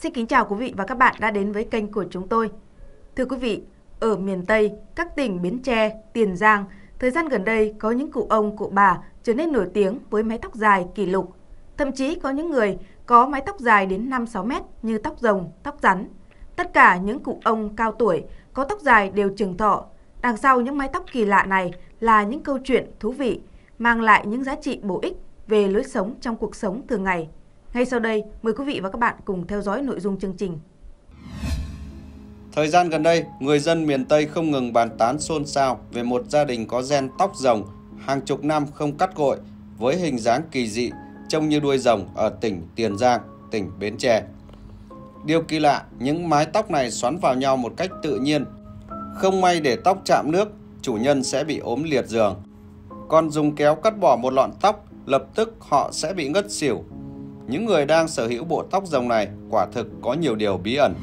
Xin kính chào quý vị và các bạn đã đến với kênh của chúng tôi. Thưa quý vị, ở miền Tây, các tỉnh Bến Tre, Tiền Giang, thời gian gần đây có những cụ ông, cụ bà trở nên nổi tiếng với mái tóc dài kỷ lục. Thậm chí có những người có mái tóc dài đến 5-6 mét như tóc rồng, tóc rắn. Tất cả những cụ ông cao tuổi có tóc dài đều trường thọ. Đằng sau những mái tóc kỳ lạ này là những câu chuyện thú vị, mang lại những giá trị bổ ích về lối sống trong cuộc sống thường ngày. Ngay sau đây, mời quý vị và các bạn cùng theo dõi nội dung chương trình. Thời gian gần đây, người dân miền Tây không ngừng bàn tán xôn xao về một gia đình có gen tóc rồng hàng chục năm không cắt gội với hình dáng kỳ dị trông như đuôi rồng ở tỉnh Tiền Giang, tỉnh Bến Tre. Điều kỳ lạ, những mái tóc này xoắn vào nhau một cách tự nhiên. Không may để tóc chạm nước, chủ nhân sẽ bị ốm liệt giường. Còn dùng kéo cắt bỏ một lọn tóc, lập tức họ sẽ bị ngất xỉu. Những người đang sở hữu bộ tóc rồng này quả thực có nhiều điều bí ẩn.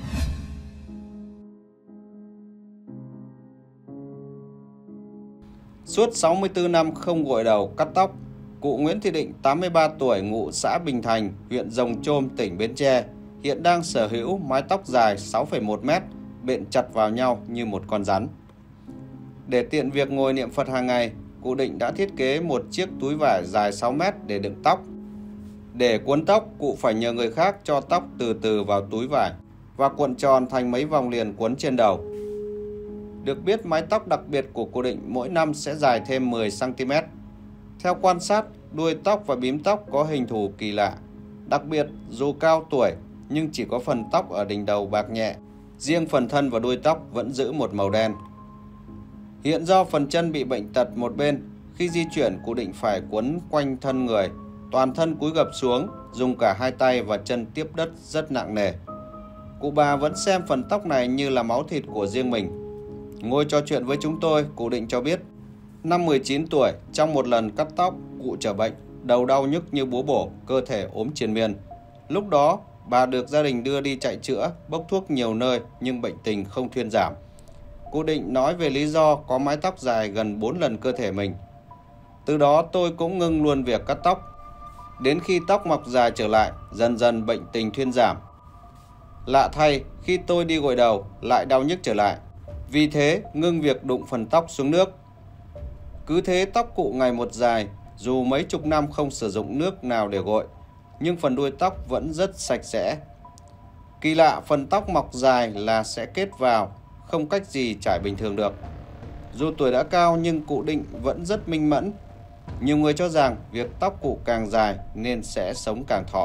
Suốt 64 năm không gội đầu cắt tóc, cụ Nguyễn Thị Định 83 tuổi ngụ xã Bình Thành, huyện Rồng Chôm, tỉnh Bến Tre hiện đang sở hữu mái tóc dài 6,1 mét, bện chặt vào nhau như một con rắn. Để tiện việc ngồi niệm Phật hàng ngày, cụ Định đã thiết kế một chiếc túi vải dài 6 mét để đựng tóc. Để cuốn tóc, cụ phải nhờ người khác cho tóc từ từ vào túi vải và cuộn tròn thành mấy vòng liền quấn trên đầu. Được biết, mái tóc đặc biệt của cụ Định mỗi năm sẽ dài thêm 10 cm. Theo quan sát, đuôi tóc và bím tóc có hình thù kỳ lạ. Đặc biệt, dù cao tuổi nhưng chỉ có phần tóc ở đỉnh đầu bạc nhẹ, riêng phần thân và đuôi tóc vẫn giữ một màu đen. Hiện do phần chân bị bệnh tật một bên, khi di chuyển cụ Định phải quấn quanh thân người, toàn thân cúi gập xuống, dùng cả hai tay và chân tiếp đất rất nặng nề. Cụ bà vẫn xem phần tóc này như là máu thịt của riêng mình. Ngồi trò chuyện với chúng tôi, cụ Định cho biết, năm 19 tuổi, trong một lần cắt tóc, cụ trở bệnh, đầu đau nhức như búa bổ, cơ thể ốm triền miên. Lúc đó, bà được gia đình đưa đi chạy chữa, bốc thuốc nhiều nơi nhưng bệnh tình không thuyên giảm. Cụ Định nói về lý do có mái tóc dài gần 4 lần cơ thể mình. Từ đó tôi cũng ngưng luôn việc cắt tóc. Đến khi tóc mọc dài trở lại, dần dần bệnh tình thuyên giảm. Lạ thay, khi tôi đi gội đầu, lại đau nhức trở lại. Vì thế, ngưng việc đụng phần tóc xuống nước. Cứ thế tóc cụ ngày một dài, dù mấy chục năm không sử dụng nước nào để gội, nhưng phần đuôi tóc vẫn rất sạch sẽ. Kỳ lạ, phần tóc mọc dài là sẽ kết vào, không cách gì trải bình thường được. Dù tuổi đã cao nhưng cụ Định vẫn rất minh mẫn. Nhiều người cho rằng việc tóc cụ càng dài nên sẽ sống càng thọ.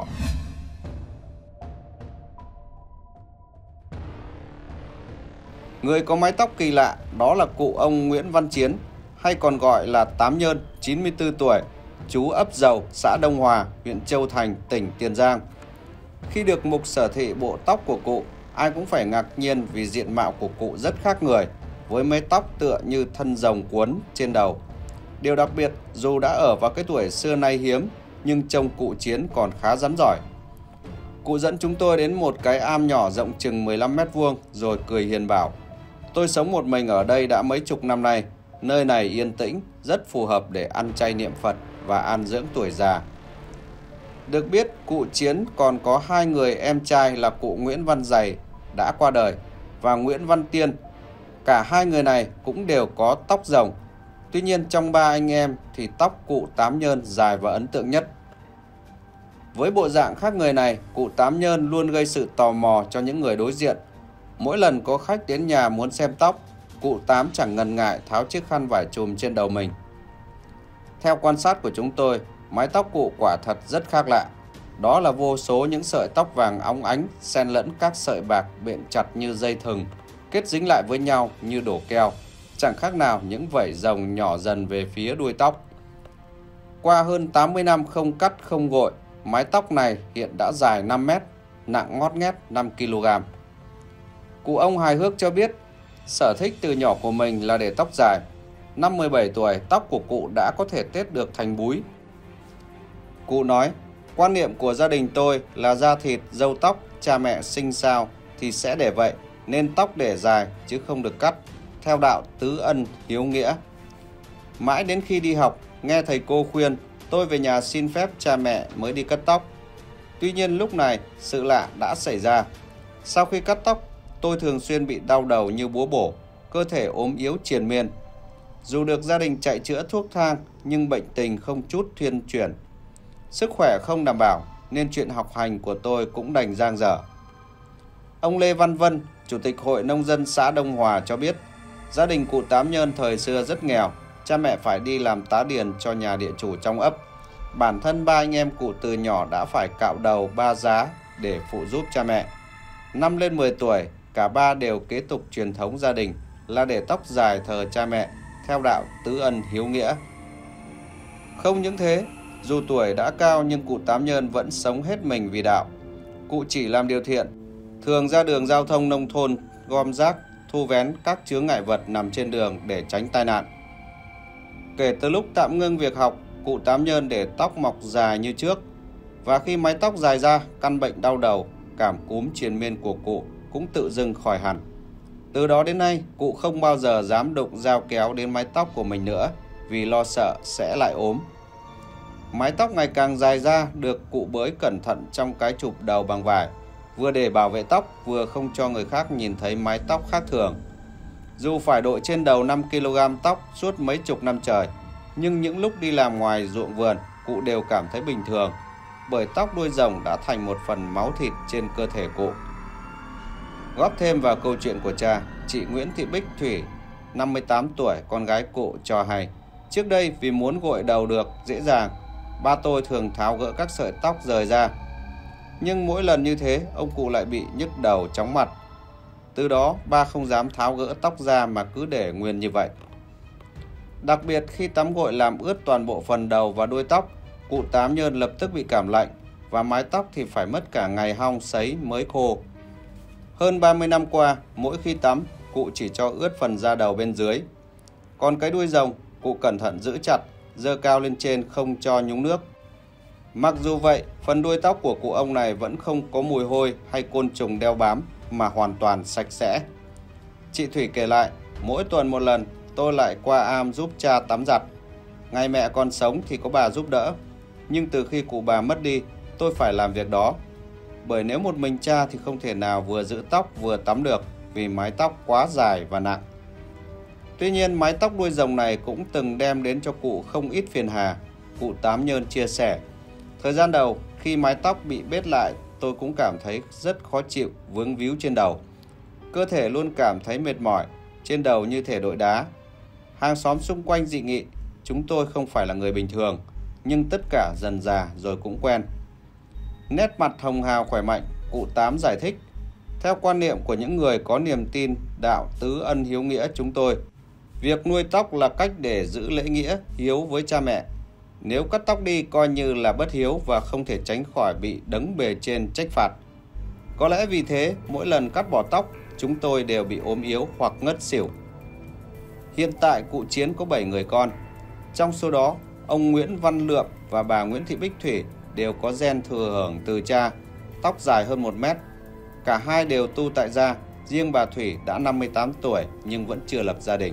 Người có mái tóc kỳ lạ đó là cụ ông Nguyễn Văn Chiến, hay còn gọi là Tám Nhơn, 94 tuổi, trú ấp Dầu, xã Đông Hòa, huyện Châu Thành, tỉnh Tiền Giang. Khi được mục sở thị bộ tóc của cụ, ai cũng phải ngạc nhiên vì diện mạo của cụ rất khác người, với mái tóc tựa như thân rồng cuốn trên đầu. Điều đặc biệt, dù đã ở vào cái tuổi xưa nay hiếm, nhưng trông cụ Chiến còn khá rắn giỏi. Cụ dẫn chúng tôi đến một cái am nhỏ rộng chừng 15 mét vuông rồi cười hiền bảo: "Tôi sống một mình ở đây đã mấy chục năm nay, nơi này yên tĩnh, rất phù hợp để ăn chay niệm Phật và an dưỡng tuổi già." Được biết, cụ Chiến còn có hai người em trai là cụ Nguyễn Văn Dày đã qua đời và Nguyễn Văn Tiên. Cả hai người này cũng đều có tóc rồng. Tuy nhiên trong ba anh em thì tóc cụ Tám Nhơn dài và ấn tượng nhất. Với bộ dạng khác người này, cụ Tám Nhơn luôn gây sự tò mò cho những người đối diện. Mỗi lần có khách đến nhà muốn xem tóc, cụ Tám chẳng ngần ngại tháo chiếc khăn vải trùm trên đầu mình. Theo quan sát của chúng tôi, mái tóc cụ quả thật rất khác lạ. Đó là vô số những sợi tóc vàng óng ánh xen lẫn các sợi bạc bện chặt như dây thừng, kết dính lại với nhau như đổ keo, chẳng khác nào những vảy rồng nhỏ dần về phía đuôi tóc. Qua hơn 80 năm không cắt không gội, mái tóc này hiện đã dài 5 mét, nặng ngót nghét 5 kg. Cụ ông hài hước cho biết, sở thích từ nhỏ của mình là để tóc dài. Năm 17 tuổi, tóc của cụ đã có thể tết được thành búi. Cụ nói, quan niệm của gia đình tôi là da thịt, râu tóc, cha mẹ sinh sao thì sẽ để vậy, nên tóc để dài chứ không được cắt, theo đạo tứ ân hiếu nghĩa. Mãi đến khi đi học, nghe thầy cô khuyên, tôi về nhà xin phép cha mẹ mới đi cắt tóc. Tuy nhiên lúc này, sự lạ đã xảy ra. Sau khi cắt tóc, tôi thường xuyên bị đau đầu như búa bổ, cơ thể ốm yếu triền miên. Dù được gia đình chạy chữa thuốc thang nhưng bệnh tình không chút thuyên chuyển. Sức khỏe không đảm bảo nên chuyện học hành của tôi cũng đành dang dở. Ông Lê Văn Vân, Chủ tịch Hội Nông dân xã Đông Hòa cho biết, gia đình cụ Tám Nhơn thời xưa rất nghèo, cha mẹ phải đi làm tá điền cho nhà địa chủ trong ấp. Bản thân ba anh em cụ từ nhỏ đã phải cạo đầu ba giá để phụ giúp cha mẹ. Năm lên 10 tuổi, cả ba đều kế tục truyền thống gia đình là để tóc dài thờ cha mẹ, theo đạo tứ ân hiếu nghĩa. Không những thế, dù tuổi đã cao nhưng cụ Tám Nhơn vẫn sống hết mình vì đạo. Cụ chỉ làm điều thiện, thường ra đường giao thông nông thôn gom rác, thu vén các chướng ngại vật nằm trên đường để tránh tai nạn. Kể từ lúc tạm ngưng việc học, cụ Tám Nhơn để tóc mọc dài như trước. Và khi mái tóc dài ra, căn bệnh đau đầu, cảm cúm triền miên của cụ cũng tự dưng khỏi hẳn. Từ đó đến nay, cụ không bao giờ dám đụng dao kéo đến mái tóc của mình nữa vì lo sợ sẽ lại ốm. Mái tóc ngày càng dài ra được cụ bới cẩn thận trong cái chụp đầu bằng vải, vừa để bảo vệ tóc vừa không cho người khác nhìn thấy mái tóc khác thường. Dù phải đội trên đầu 5 kg tóc suốt mấy chục năm trời, nhưng những lúc đi làm ngoài ruộng vườn, cụ đều cảm thấy bình thường, bởi tóc đuôi rồng đã thành một phần máu thịt trên cơ thể cụ. Góp thêm vào câu chuyện của cha, chị Nguyễn Thị Bích Thủy, 58 tuổi, con gái cụ cho hay, trước đây vì muốn gội đầu được dễ dàng, ba tôi thường tháo gỡ các sợi tóc rời ra. Nhưng mỗi lần như thế, ông cụ lại bị nhức đầu chóng mặt. Từ đó, ba không dám tháo gỡ tóc ra mà cứ để nguyên như vậy. Đặc biệt khi tắm gội làm ướt toàn bộ phần đầu và đuôi tóc, cụ Tám Nhơn lập tức bị cảm lạnh và mái tóc thì phải mất cả ngày hong sấy mới khô. Hơn 30 năm qua, mỗi khi tắm, cụ chỉ cho ướt phần da đầu bên dưới. Còn cái đuôi rồng, cụ cẩn thận giữ chặt, giơ cao lên trên không cho nhúng nước. Mặc dù vậy, phần đuôi tóc của cụ ông này vẫn không có mùi hôi hay côn trùng đeo bám mà hoàn toàn sạch sẽ. Chị Thủy kể lại, mỗi tuần một lần tôi lại qua am giúp cha tắm giặt. Ngày mẹ còn sống thì có bà giúp đỡ, nhưng từ khi cụ bà mất đi, tôi phải làm việc đó. Bởi nếu một mình cha thì không thể nào vừa giữ tóc vừa tắm được vì mái tóc quá dài và nặng. Tuy nhiên, mái tóc đuôi rồng này cũng từng đem đến cho cụ không ít phiền hà. Cụ Tám Nhơn chia sẻ, thời gian đầu khi mái tóc bị bết lại, tôi cũng cảm thấy rất khó chịu, vướng víu trên đầu. Cơ thể luôn cảm thấy mệt mỏi, trên đầu như thể đội đá. Hàng xóm xung quanh dị nghị, chúng tôi không phải là người bình thường, nhưng tất cả dần dà rồi cũng quen. Nét mặt hồng hào khỏe mạnh, cụ Tám giải thích, theo quan niệm của những người có niềm tin đạo tứ ân hiếu nghĩa chúng tôi, việc nuôi tóc là cách để giữ lễ nghĩa, hiếu với cha mẹ. Nếu cắt tóc đi coi như là bất hiếu và không thể tránh khỏi bị đấng bề trên trách phạt. Có lẽ vì thế, mỗi lần cắt bỏ tóc, chúng tôi đều bị ốm yếu hoặc ngất xỉu. Hiện tại cụ Chiến có 7 người con. Trong số đó, ông Nguyễn Văn Lượm và bà Nguyễn Thị Bích Thủy đều có gen thừa hưởng từ cha, tóc dài hơn 1 mét. Cả hai đều tu tại gia, riêng bà Thủy đã 58 tuổi nhưng vẫn chưa lập gia đình.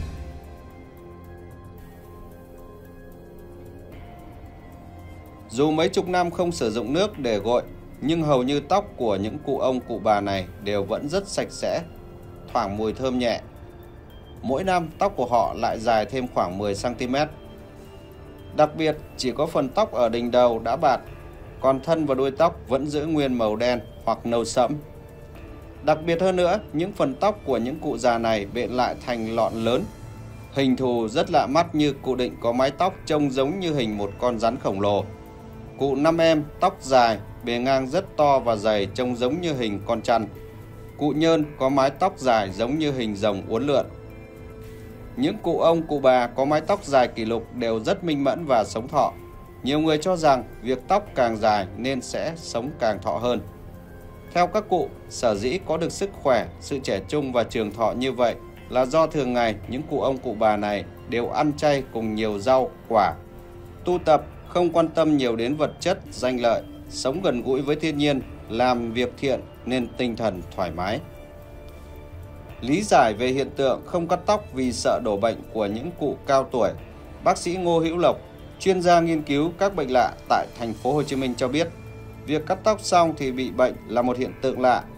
Dù mấy chục năm không sử dụng nước để gội, nhưng hầu như tóc của những cụ ông cụ bà này đều vẫn rất sạch sẽ, thoảng mùi thơm nhẹ. Mỗi năm tóc của họ lại dài thêm khoảng 10 cm. Đặc biệt, chỉ có phần tóc ở đỉnh đầu đã bạc, còn thân và đuôi tóc vẫn giữ nguyên màu đen hoặc nâu sẫm. Đặc biệt hơn nữa, những phần tóc của những cụ già này bện lại thành lọn lớn. Hình thù rất lạ mắt như cụ Định có mái tóc trông giống như hình một con rắn khổng lồ. Cụ Năm Em tóc dài, bề ngang rất to và dày trông giống như hình con chăn. Cụ Nhơn có mái tóc dài giống như hình rồng uốn lượn. Những cụ ông, cụ bà có mái tóc dài kỷ lục đều rất minh mẫn và sống thọ. Nhiều người cho rằng việc tóc càng dài nên sẽ sống càng thọ hơn. Theo các cụ, sở dĩ có được sức khỏe, sự trẻ trung và trường thọ như vậy là do thường ngày những cụ ông cụ bà này đều ăn chay cùng nhiều rau, quả. Tu tập, không quan tâm nhiều đến vật chất, danh lợi, sống gần gũi với thiên nhiên, làm việc thiện nên tinh thần thoải mái. Lý giải về hiện tượng không cắt tóc vì sợ đổ bệnh của những cụ cao tuổi, bác sĩ Ngô Hữu Lộc, chuyên gia nghiên cứu các bệnh lạ tại thành phố Hồ Chí Minh cho biết, việc cắt tóc xong thì bị bệnh là một hiện tượng lạ.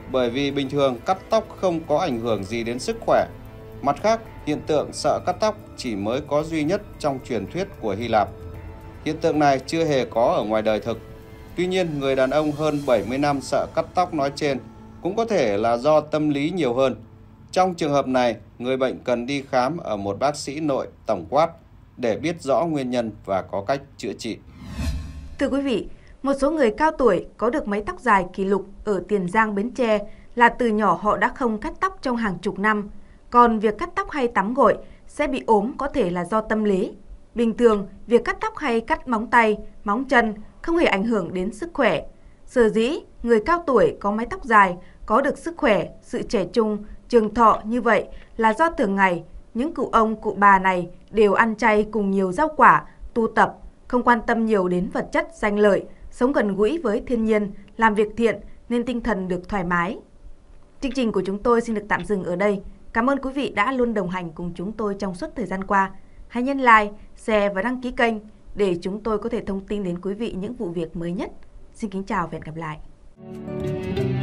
bởi vì bình thường cắt tóc không có ảnh hưởng gì đến sức khỏe. Mặt khác, hiện tượng sợ cắt tóc chỉ mới có duy nhất trong truyền thuyết của Hy Lạp. Hiện tượng này chưa hề có ở ngoài đời thực. Tuy nhiên, người đàn ông hơn 70 năm sợ cắt tóc nói trên cũng có thể là do tâm lý nhiều hơn. Trong trường hợp này, người bệnh cần đi khám ở một bác sĩ nội tổng quát để biết rõ nguyên nhân và có cách chữa trị. Thưa quý vị, một số người cao tuổi có được mái tóc dài kỷ lục ở Tiền Giang, Bến Tre là từ nhỏ họ đã không cắt tóc trong hàng chục năm. Còn việc cắt tóc hay tắm gội sẽ bị ốm có thể là do tâm lý. Bình thường, việc cắt tóc hay cắt móng tay, móng chân không hề ảnh hưởng đến sức khỏe. Sở dĩ, người cao tuổi có mái tóc dài có được sức khỏe, sự trẻ trung, trường thọ như vậy là do thường ngày những cụ ông, cụ bà này đều ăn chay cùng nhiều rau quả, tu tập, không quan tâm nhiều đến vật chất, danh lợi, sống gần gũi với thiên nhiên, làm việc thiện nên tinh thần được thoải mái. Chương trình của chúng tôi xin được tạm dừng ở đây. Cảm ơn quý vị đã luôn đồng hành cùng chúng tôi trong suốt thời gian qua. Hãy nhấn like, share và đăng ký kênh để chúng tôi có thể thông tin đến quý vị những vụ việc mới nhất. Xin kính chào và hẹn gặp lại.